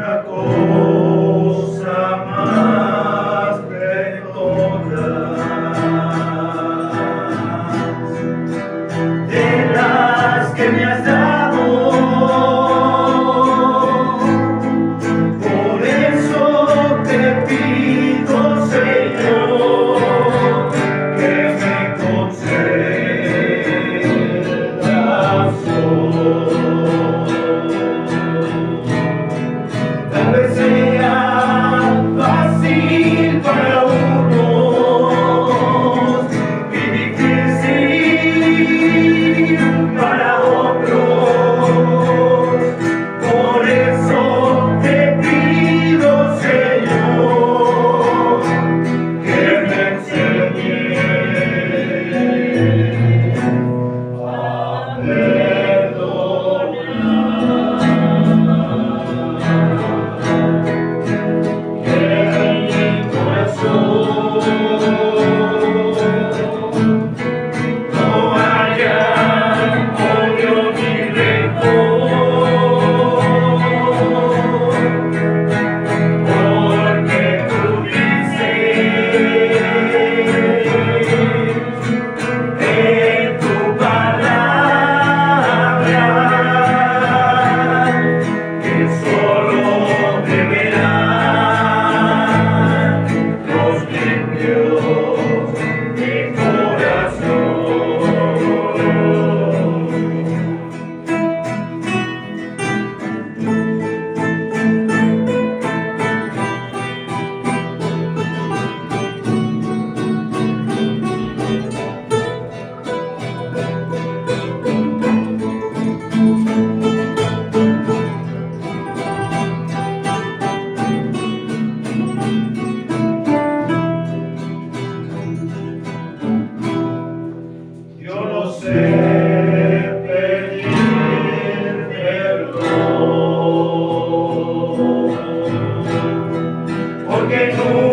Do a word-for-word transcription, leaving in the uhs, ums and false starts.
una cosa más de todas, de las que me has dado. Por eso te pido, Señor, que me concedas hoy. Tal vez sea fácil para unos y difícil para otros. Por eso te pido, Señor, que me enseñes a perdonar. Que en mi corazón no haya odio ni rencor, porque tú dices en tu palabra que solo deberán los limpios de corazón. Yo no sé pedir perdón, porque no